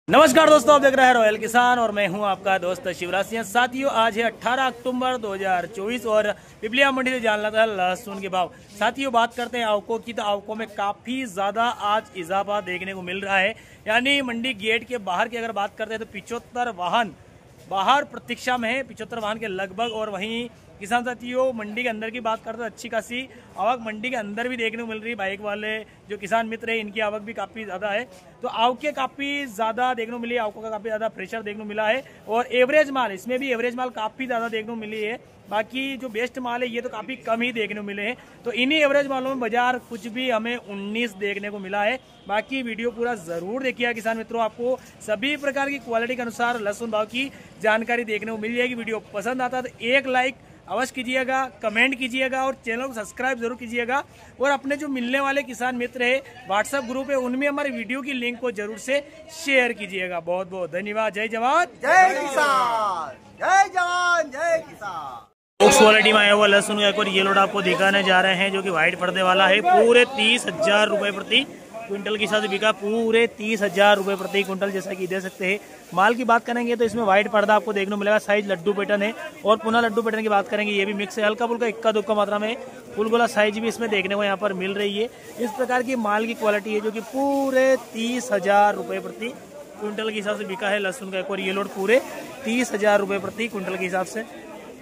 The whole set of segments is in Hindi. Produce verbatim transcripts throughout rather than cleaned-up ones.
नमस्कार दोस्तों, आप देख रहे हैं रॉयल किसान और मैं हूं आपका दोस्त शिवराज सिंह। साथियों, आज है अठारह अक्टूबर दो हज़ार चौबीस और पिपलिया मंडी से जानना था लहसुन के भाव। साथियों, बात करते हैं आवकों की, तो आवकों में काफ़ी ज़्यादा आज इजाफा देखने को मिल रहा है। यानी मंडी गेट के बाहर की अगर बात करते हैं तो पिचहत्तर वाहन बाहर प्रतीक्षा में है, पिचहत्तर वाहन के लगभग। और वहीं किसान साथियों, मंडी के अंदर की बात करते हैं अच्छी खासी आवक मंडी के अंदर भी देखने को मिल रही है। बाइक वाले जो किसान मित्र है, इनकी आवक भी काफ़ी ज़्यादा है, तो आवकें काफ़ी ज़्यादा देखने को मिली है। आवकों का काफ़ी ज़्यादा प्रेशर देखने को मिला है और एवरेज माल, इसमें भी एवरेज माल काफ़ी ज़्यादा देखने को मिली है। बाकी जो बेस्ट माल है ये तो काफ़ी कम ही देखने को मिले हैं। तो इन्हीं एवरेज मालों में बाजार कुछ भी हमें उन्नीस देखने को मिला है। बाकी वीडियो पूरा ज़रूर देखिएगा किसान मित्रों, आपको सभी प्रकार की क्वालिटी के अनुसार लहसुन भाव की जानकारी देखने को मिल जाएगी। वीडियो पसंद आता है तो एक लाइक अवश्य कीजिएगा, कमेंट कीजिएगा और चैनल को सब्सक्राइब जरूर कीजिएगा। और अपने जो मिलने वाले किसान मित्र है, व्हाट्सएप ग्रुप है, उनमें हमारे वीडियो की लिंक को जरूर से शेयर कीजिएगा। बहुत बहुत धन्यवाद। जय जवान जय किसान, जय जवान जय किसान। बॉक्स क्वालिटी में आया हुआ लहसुन का एक और ये लोड आपको दिखाने जा रहे हैं, जो कि व्हाइट पर्दे वाला है। पूरे तीस हजार रुपए प्रति क्विंटल के साथ बिका, पूरे तीस हजार रुपए प्रति क्विंटल, जैसा कि दे सकते हैं। माल की बात करेंगे तो इसमें व्हाइट पर्दा आपको देखने को मिलेगा। साइज लड्डू पैटर्न है और पुनः लड्डू पैटर्न की बात करेंगे, ये भी मिक्स है। हल्का फुल्का इक्का दुक्का मात्रा में फुल गोला साइज भी इसमें देखने को यहाँ पर मिल रही है। इस प्रकार की माल की क्वालिटी है, जो कि पूरे तीस हजार रुपए प्रति क्विंटल के हिसाब से बिका है लहसुन का एक और ये लोड, पूरे तीस हजार रुपए प्रति क्विंटल के हिसाब से।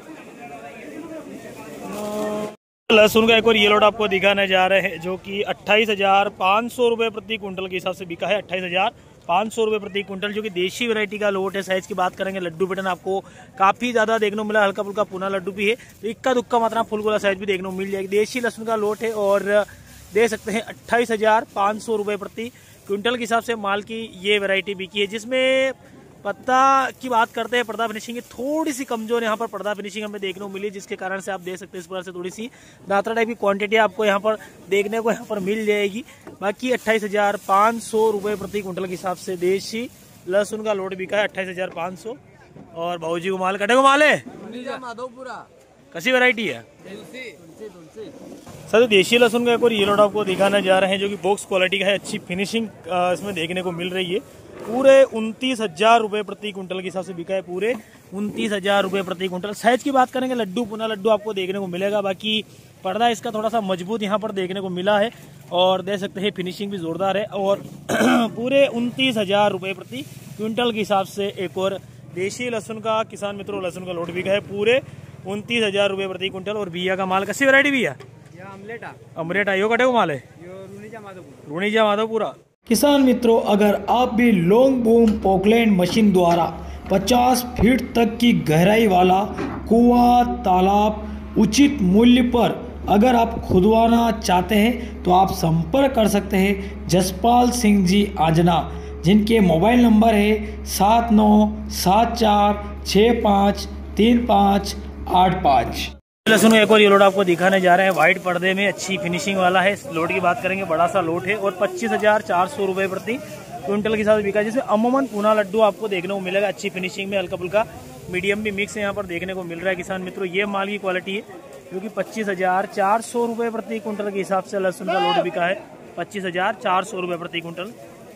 लहसुन का एक और ये लोड आपको दिखाने जा रहे हैं, जो कि अट्ठाईस हजार पाँच सौ रुपये प्रति क्विंटल के हिसाब से बिका है। अट्ठाईस हजार पाँच सौ रुपये प्रति क्विंटल, जो कि देशी वैरायटी का लोट है। साइज की बात करेंगे, लड्डू पैटर्न आपको काफ़ी ज़्यादा देखने को मिला। हल्का फुल्का पुना लड्डू भी है, तो इक्का दुक्का मात्रा फुल गोला साइज भी देखने को मिल जाएगी। देशी लहसुन का लोट है और दे सकते हैं अट्ठाईस हजार पाँच सौ रुपये प्रति क्विंटल के हिसाब से माल की ये वैरायटी बिकी है। जिसमें पत्ता की बात करते हैं, पर्दा फिनिशिंग की थोड़ी सी कमजोर यहाँ पर पर्दा फिनिशिंग हमें देखने को मिली, जिसके कारण से आप देख सकते हैं इस प्रकार से थोड़ी सी दात्रा टाइप की क्वांटिटी आपको यहाँ पर देखने को यहाँ पर मिल जाएगी। बाकी अट्ठाईस हजार पाँच सौ रुपये प्रति क्विंटल के हिसाब से देशी लहसुन का लोड बिका है, अट्ठाईस हजार पाँच सौ। और भाजी को माल कटे को माल है, कैसी वैरायटी है सर? देशी लहसुन का एक और ये लोड आपको दिखाने जा रहे हैं, जो कि बॉक्स क्वालिटी का है। अच्छी फिनिशिंग इसमें देखने को मिल रही है। पूरे उनतीस हजार रुपये प्रति क्विंटल के हिसाब से बिका है, पूरे उनतीस हजार रुपये प्रति क्विंटल। साइज की बात करेंगे, लड्डू पुना लड्डू आपको देखने को मिलेगा। बाकी पर्दा इसका थोड़ा सा मजबूत यहाँ पर देखने को मिला है और देख सकते हैं फिनिशिंग भी जोरदार है। और पूरे उनतीस हजार रुपये प्रति क्विंटल के हिसाब से एक और देशी लहसुन का किसान मित्रों लहसुन का लोड बिका है, पूरे उनतीस हजार रुपये प्रति क्विंटल। और बिया का माल कैसी वैरायटी बिया? अमलेटा अमलेटा यो कटे को माल है, रूणीजा माधोपुरा। किसान मित्रों, अगर आप भी लॉन्ग बूम पोकलैंड मशीन द्वारा पचास फीट तक की गहराई वाला कुआं तालाब उचित मूल्य पर अगर आप खुदवाना चाहते हैं तो आप संपर्क कर सकते हैं जसपाल सिंह जी आजना, जिनके मोबाइल नंबर है सात नौ सात चार छः पाँच तीन पाँच आठ पाँच। लहसुन एक और ये लोड आपको दिखाने जा रहे हैं, व्हाइट पर्दे में अच्छी फिनिशिंग वाला है। लोड की बात करेंगे, बड़ा सा लोड है और पच्चीस हजार चार सौ रुपये प्रति क्विंटल के साथ बिका, जिसमें अमूमन पुना लड्डू आपको देखने को मिलेगा। अच्छी फिनिशिंग में हल्का फुल्का मीडियम भी मिक्स यहाँ पर देखने को मिल रहा है किसान मित्रों। ये माल की क्वालिटी है, जो कि पच्चीस हजार चार सौ रुपये प्रति क्विंटल के हिसाब से लहसुन का लोड बिका है, पच्चीस हजार चार सौ रुपये प्रति क्विंटल।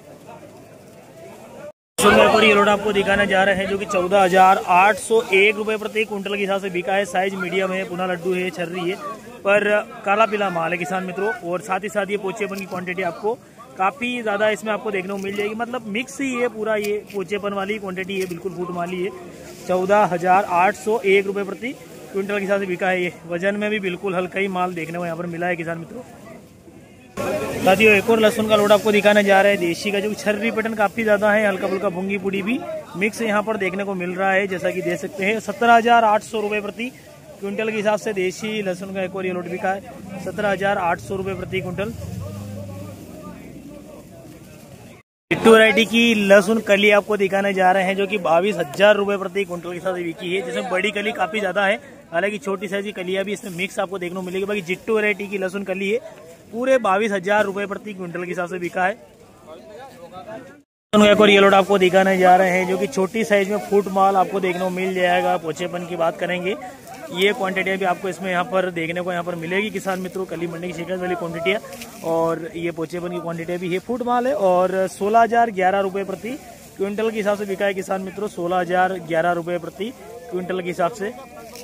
और ये लोड आपको दिखाने जा रहे हैं, जो कि चौदह हजार आठ सौ एक रुपये प्रति क्विंटल के हिसाब से बिका है। साइज मीडियम है, पुना लड्डू है, छर्री है, पर काला पीला माल है किसान मित्रों। और साथ ही साथ ये पोचेपन की क्वांटिटी आपको काफ़ी ज़्यादा इसमें आपको देखने को मिल जाएगी। मतलब मिक्स ही है पूरा, ये पोचेपन वाली क्वांटिटी है, बिल्कुल फूट माली है। चौदह हजार आठ सौ एक रुपये प्रति क्विंटल के हिसाब से बिका है। ये वजन में भी बिल्कुल हल्का ही माल देखने को यहाँ पर मिला है किसान मित्रों। साथियों, एक और लहसुन का लोड आपको दिखाने जा रहे हैं देशी का, जो कि छर्री पैटर्न काफी ज्यादा है। हल्का फुल्का भुंगी पुड़ी भी मिक्स यहाँ पर देखने को मिल रहा है, जैसा कि देख सकते हैं। सत्रह हजार आठ सौ रुपये प्रति क्विंटल के हिसाब से देशी लहसुन का एक और ये लोड बिका है, सत्रह हजार आठ सौ रुपये प्रति क्विंटल। जिट्टू वैरायटी की लहसुन कली आपको दिखाने जा रहे हैं, जो कि बाईस हजार रुपये प्रति क्विंटल के हिसाब से बिकी है, जिसमें बड़ी कली काफी ज्यादा है। हालांकि छोटी साइज की कलियां भी इसमें मिक्स आपको देखने को मिलेगी। बाकी जिट्टू वैरायटी की लहसुन कली है, पूरे बाईस हजार रुपये प्रति क्विंटल के हिसाब से बिका है। एक और ये लोड आपको दिखाने जा रहे हैं, जो कि छोटी साइज में फूट माल आपको देखने को मिल जाएगा। पोचेपन की बात करेंगे, ये क्वांटिटियाँ भी आपको इसमें यहाँ पर देखने को यहाँ पर मिलेगी किसान मित्रों। कली मंडी की शिकायत वाली क्वांटिटियाँ और ये पोचेपन की क्वांटिटियाँ भी है। फूट माल है और सोलह हजार ग्यारह रुपये प्रति क्विंटल के हिसाब से बिका है किसान मित्रों, सोलह हजार ग्यारह रुपये प्रति क्विंटल के हिसाब से।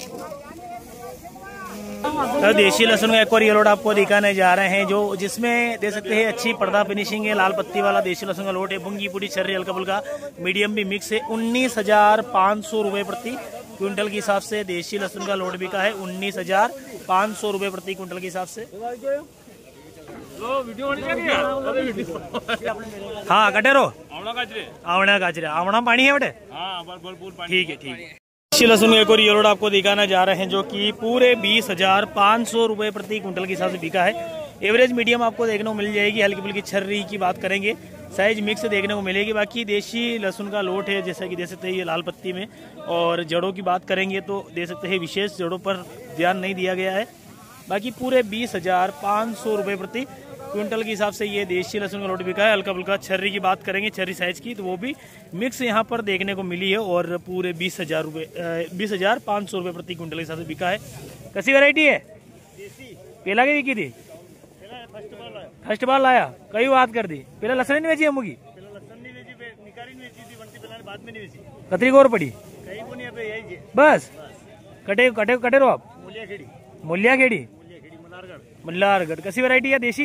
तो देशी लहसुन का एक और ये लोट आपको दिखाने जा रहे हैं, जो जिसमें दे सकते हैं अच्छी पर्दा फिनिशिंग है, लाल पत्ती वाला देशी लहसुन का लोट है, बुंगी पूरी छर्री हल्का फुल्का मीडियम भी मिक्स है। उन्नीस हजार पाँच सौ रुपये प्रति क्विंटल के हिसाब से देशी लहसुन का लोट बिका है, उन्नीस हजार पाँच सौ रुपये प्रति क्विंटल के हिसाब से। हाँ कटेरो आवना गाजरे आवना पानी है बेटे, ठीक है ठीक है। देशी लहसुन एक और ये लोट आपको दिखाना जा रहे हैं, जो कि पूरे बीस हजार पाँच सौ रुपये प्रति क्विंटल के हिसाब से बिका है। एवरेज मीडियम आपको देखने को मिल जाएगी, हल्की फुल्की छर्री की बात करेंगे, साइज मिक्स देखने को मिलेगी। बाकी देशी लहसुन का लोट है, जैसा कि दे सकते हैं ये लाल पत्ती में। और जड़ों की बात करेंगे तो दे सकते हैं विशेष जड़ों पर ध्यान नहीं दिया गया है। बाकी पूरे बीस हजार पाँच सौ रुपये प्रति क्विंटल के हिसाब से ये देशी लहसुन का लोट बिका है। हल्का फुल्का छर्री की बात करेंगे, छर्री साइज की, तो वो भी मिक्स यहाँ पर देखने को मिली है। और पूरे बीस हजार रुपये बीस हजार पाँच सौ रुपये प्रति क्विंटल के हिसाब से बिका है। कैसी वैरायटी है? पहला की बिकी थी, फर्स्ट बार लाया, कई बात कर दी। पहले लसन नहीं बेची अम्मू की, कतरी को और पड़ी बस कटे कटे कटे रो आप मूलिया खेड़ी मल्लारगढ़। कैसी वैरायटी है? देसी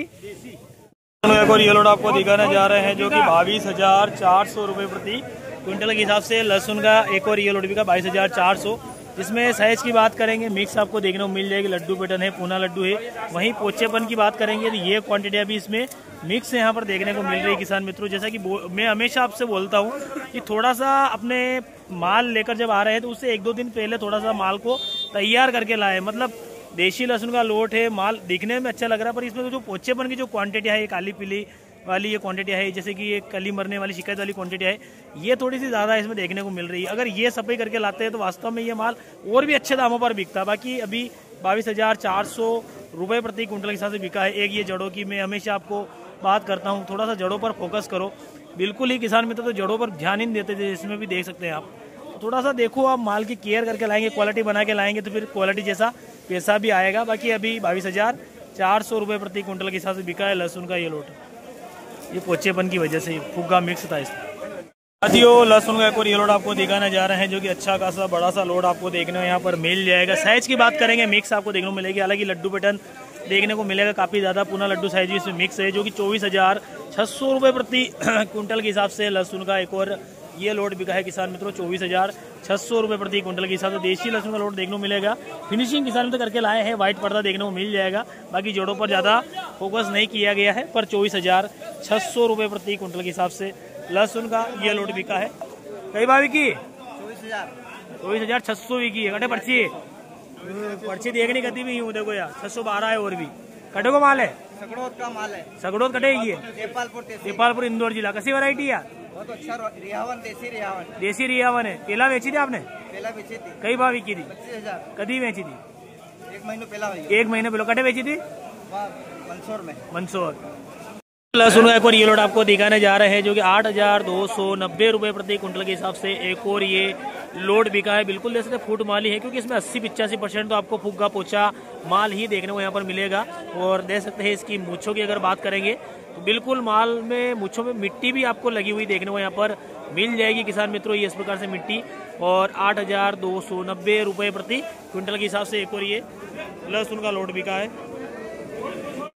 एक और ये लोट आपको दिखाने जा रहे हैं, जो कि बाईस हजार चार सौ रुपये प्रति क्विंटल के हिसाब से लहसुन का एक और ये लोट बिका बाईस हजार चार सौ। इसमें साइज की बात करेंगे, मिक्स आपको देखने को मिल जाएगी, लड्डू पैटर्न है, पूना लड्डू है। वहीं पोचेपन की बात करेंगे तो ये क्वांटिटी अभी इसमें मिक्स यहाँ पर देखने को मिल रही है किसान मित्रों। जैसा कि मैं हमेशा आपसे बोलता हूँ कि थोड़ा सा अपने माल लेकर जब आ रहे हैं तो उससे एक दो दिन पहले थोड़ा सा माल को तैयार करके लाए। मतलब देशी लहसुन का लोट है, माल दिखने में अच्छा लग रहा है, पर इसमें जो पोचेपन की जो क्वांटिटी है, ये काली पीली वाली ये क्वांटिटी है, जैसे कि ये कली मरने वाली शिकायत वाली क्वांटिटी है, ये थोड़ी सी ज़्यादा इसमें देखने को मिल रही है। अगर ये सफाई करके लाते हैं तो वास्तव में ये माल और भी अच्छे दामों पर बिकता है। बाकी अभी बाईस हजार चार सौ रुपये प्रति क्विंटल के हिसाब से बिका है। एक ये जड़ों की मैं हमेशा आपको बात करता हूँ, थोड़ा सा जड़ों पर फोकस करो। बिल्कुल ही किसान मित्र तो जड़ों पर ध्यान ही नहीं देते थे, इसमें भी देख सकते हैं आप। थोड़ा सा देखो, आप माल की केयर करके लाएंगे, क्वालिटी बना के लाएंगे तो फिर क्वालिटी जैसा पैसा भी आएगा। बाकी अभी बाईस हजार चार सौ रुपये प्रति क्विंटल के हिसाब से बिका है लहसुन का ये लोट। ये पोचेपन की वजह से फुग्गा मिक्स था इसमें। साथियों लहसुन का एक और ये लोट आपको दिखाने जा रहे हैं, जो कि अच्छा खासा बड़ा सा लोट आपको देखने को यहाँ पर मिल जाएगा। साइज की बात करेंगे, मिक्स आपको देखने को मिलेगी, हालांकि लड्डू पैटर्न देखने को मिलेगा काफ़ी ज़्यादा। पूना लड्डू साइज भी इसमें मिक्स है, जो कि चौबीस हजार छः सौ रुपये प्रति क्विंटल के हिसाब से लहसुन का एक और ये लोट बिका है किसान मित्रों, चौबीस हजार छः सौ रुपये प्रति क्विंटल के हिसाब से देशी लहसुन का लोट देखने को मिलेगा। फिनिशिंग किसान मित्र करके लाए हैं, व्हाइट पर्दा देखने को मिल जाएगा। बाकी जोड़ों पर ज़्यादा फोकस नहीं किया गया है, पर चौबीस हजार छः सौ रुपये प्रति क्विंटल के हिसाब से लहसुन का ये लोट बिका है। कई भावी की चौबीस हजार चौबीस हजार छः सौ की है। कटे पर्ची पर्ची देखने कती भी हूँ, देखो यार छः सौ बारह है। और भी कटे को माल है, सगड़ोत का माल है, सगड़ोत कटेगी है, नेपालपुर तहसील। नेपालपुर इंदौर जिला। कैसी वैरायटी यार? बहुत अच्छा रिहावन, देसी रिहावन। देसी रियावन है। पहला बेची थी आपने? पहला बेची थी। कई भाव की थी? पच्चीस हजार कदी बेची थी? एक महीने पहला हुई, एक महीने पहले। कटे बेची थी? मंदसौर में। मंदसौर। लहसुन का एक और ये लोट आपको दिखाने जा रहे हैं, जो कि आठ हजार दो सौ नब्बे रुपये प्रति क्विंटल के हिसाब से एक और ये लोड बिका है। बिल्कुल देख सकते फूट माल ही है, क्योंकि इसमें अस्सी पिचासी परसेंट तो आपको फुग्गा पोचा माल ही देखने को यहाँ पर मिलेगा। और देख सकते हैं इसकी मूछों की अगर बात करेंगे तो बिल्कुल माल में मूछों में मिट्टी भी आपको लगी हुई देखने को यहाँ पर मिल जाएगी किसान मित्रों, ये इस प्रकार से मिट्टी। और आठ हजार दो सौ नब्बे रुपये प्रति क्विंटल के हिसाब से एक और ये लहसुन का लोड बिका है।